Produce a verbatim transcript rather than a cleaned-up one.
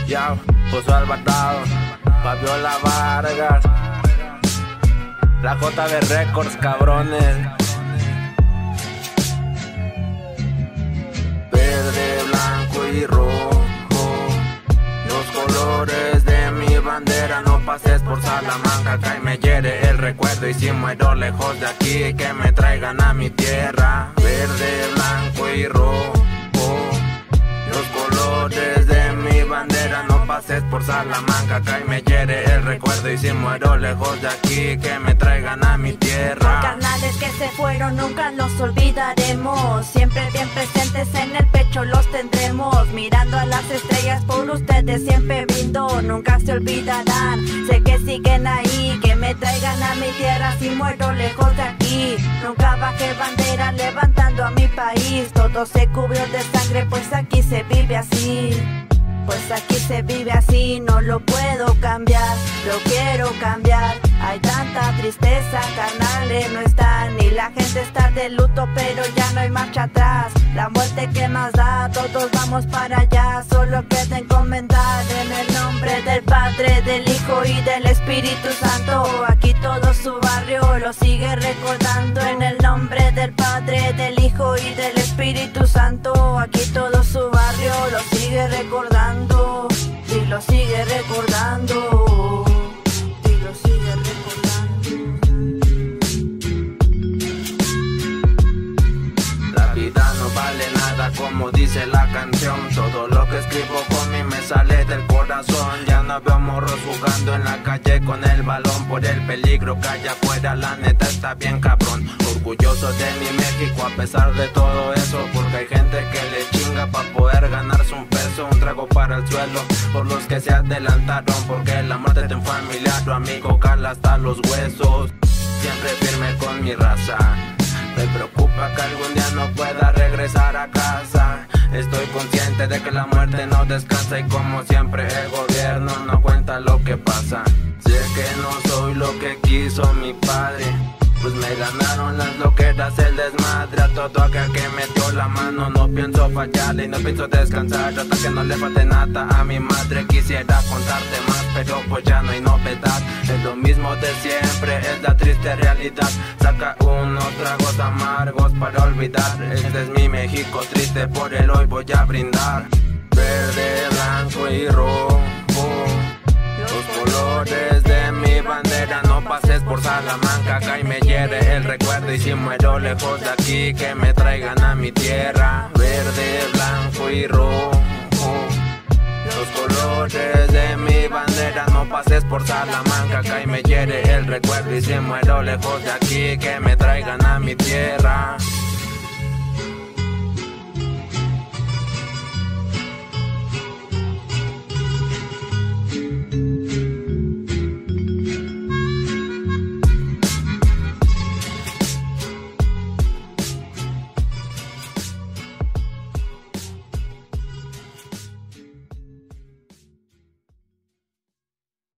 Ya, Josué Alvarado, Fabiola Vargas, la J B Records, cabrones. Verde, blanco y rojo, los colores de mi bandera. No pases por Salamanca, que ahí me hiere el recuerdo. Y si muero lejos de aquí, que me traigan a mi tierra. Verde, blanco y rojo, los colores de mi bandera. No pases por Salamanca, que ahí me hiere el recuerdo. Y si muero lejos de aquí, que me traigan a mi tierra. Carnales que se fueron nunca los olvidaremos, siempre bien presentes en el pecho los tendremos. Mirando a las estrellas por ustedes siempre brindo, nunca se olvidarán. Sé que siguen ahí, que me traigan a mi tierra si muero lejos de aquí. Nunca bajé bandera levantando a mi país, todo se cubrió de sangre pues aquí se vive así. Pues aquí se vive así, no lo puedo cambiar, lo quiero cambiar. Hay tanta tristeza, carnales no están, y la gente está de luto, pero ya no hay marcha atrás. La muerte que más da, todos vamos para allá, solo queda encomendar en el nombre del Padre, del Hijo y del Espíritu Santo. Aquí todo su barrio lo sigue recordando, en el nombre del Padre, del Hijo y del Espíritu Santo. Aquí todo su barrio lo sigue recordando, y lo sigue recordando, y lo sigue recordando. La vida no vale nada, como dice la canción. Todo lo que escribo con mí me sale del corazón. Ya no veo morros jugando en la calle con el balón, por el peligro que hay afuera, la neta está bien cabrón. Orgulloso de mi México a pesar de todo eso, porque hay gente que le chinga para poder ganarse un peso. Un trago para el suelo por los que se adelantaron, porque la muerte de un familiar o amigo cala hasta los huesos. Siempre firme con mi raza, me preocupa que algún día no pueda regresar a casa. Estoy consciente de que la muerte no descansa, y como siempre el gobierno no cuenta lo que pasa. Sé que no soy lo que quiso mi padre, pues me ganaron las loqueras, el desmadre. A todo aquel que metió la mano no pienso fallarle y no pienso descansar hasta que no le falte nada a mi madre. Quisiera contarte más, pero pues ya no hay novedad. Es lo mismo de siempre, es la triste realidad. Saca unos tragos amargos para olvidar. Este es mi México triste, por él hoy voy a brindar. Verde, blanco y rojo, los colores de mi bandera. No pases por Salamanca, que ahí me hiere el recuerdo. Y si muero lejos de aquí, que me traigan a mi tierra. Verde, blanco y rojo, los colores de mi bandera. No pases por Salamanca, que ahí me hiere el recuerdo. Y si muero lejos de aquí, que me traigan a mi tierra.